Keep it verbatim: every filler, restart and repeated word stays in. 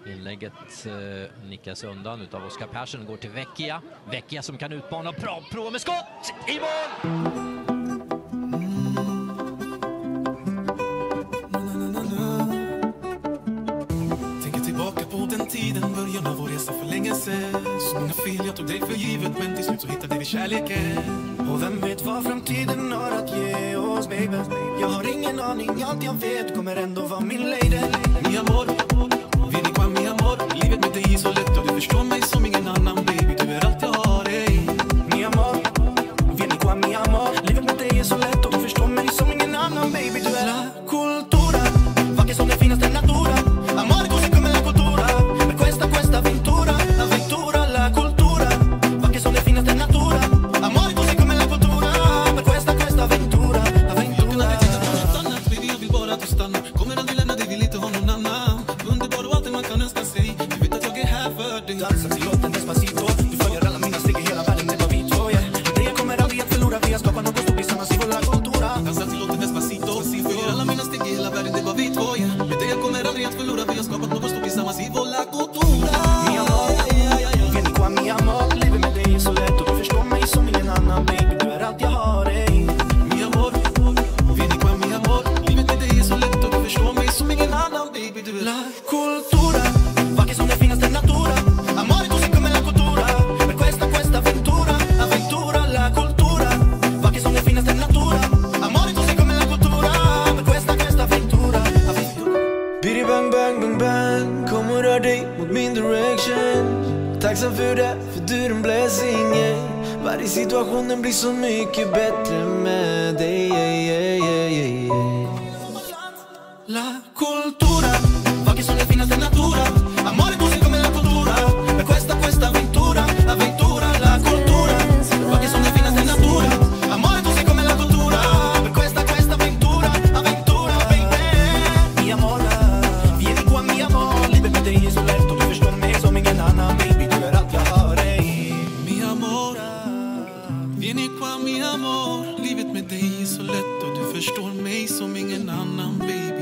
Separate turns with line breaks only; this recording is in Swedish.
Inlägget eh, nickas undan utav Oskar Persson, går till Vecchia. Vecchia som kan utmana och prova, prova med skott i mål!
Tänker tillbaka på den tiden, början av vår resa för länge sedan. Så många fel jag tog dig för givet, men till slut så hittade vi kärleken. Och vem vet vad framtiden har att ge oss, baby. Jag har ingen aning, allt jag vet kommer ändå vara min lady. Mi amor, vieni qua mi amor. Livet med dig är så lätt och du förstår mig som ingen annan, baby. Du är allt jag har, ey. Mi amor, vieni qua mi amor. Livet med dig är så lätt och du förstår mig som ingen annan, baby. Du är la cultura, vacker som den finaste natura. Amore così come la cultura, per questa questa avventura. Avventura, la cultura, vacker som den finaste natura. Amore così come la cultura, per questa questa avventura. Avventura. Jag kan aldrig titta på något annat, baby, jag vill bara att du stannar. Kommer aldrig lämna dig, vill inte ha någon annan. Underbar och allt det man kan önska sig. Du vet att jag är här för dig. Dansa till låten Despacito. Du följer alla mina steg i hela världen, det var vi två, yeah. Det jag kommer aldrig att förlora, vi har skapat något stort tillsammans i vår la cultura. Dansa till låten Despacito. Du följer alla mina steg i hela världen, det var vi två, yeah. Det jag kommer aldrig att förlora, vi har skapat något stort tillsammans i vår la cultura. Mi amor, vieni qua mi amor. Livet med dig är så lätt och du förstår mig som ingen annan, baby. Du är allt jag har, ey. Mi amor, vieni qua mi amor. Livet med dig är så lätt och du förstår mig som ingen annan, baby. Du är la cultura, vacker som den finaste natura. Amore così come la cultura, per questa questa avventura. Avventura, la cultura, vacker som den finaste natura. Amore così come la cultura, per questa questa avventura. Avventura. Biddy bang bang bang bang, kom och rör dig mot min direction. Tacksam för det, för du är en blessing, yeah. Varje situation den blir så mycket bättre med dig, yeah, yeah, yeah, yeah. La cultura, vacker som den finaste natura. Amore così come la cultura, per questa questa avventura. Avventura, la cultura, vacker som den finaste natura. Amore così come la cultura, per questa questa avventura. Avventura, baby. Mi amor, vieni qua mi amor. Livet med dig är så lätt och du förstår mig som ingen annan, baby. Du är allt jag har, ey. Mi amor, vieni qua mi amor. Livet med dig är så lätt och du förstår mig som ingen annan, baby.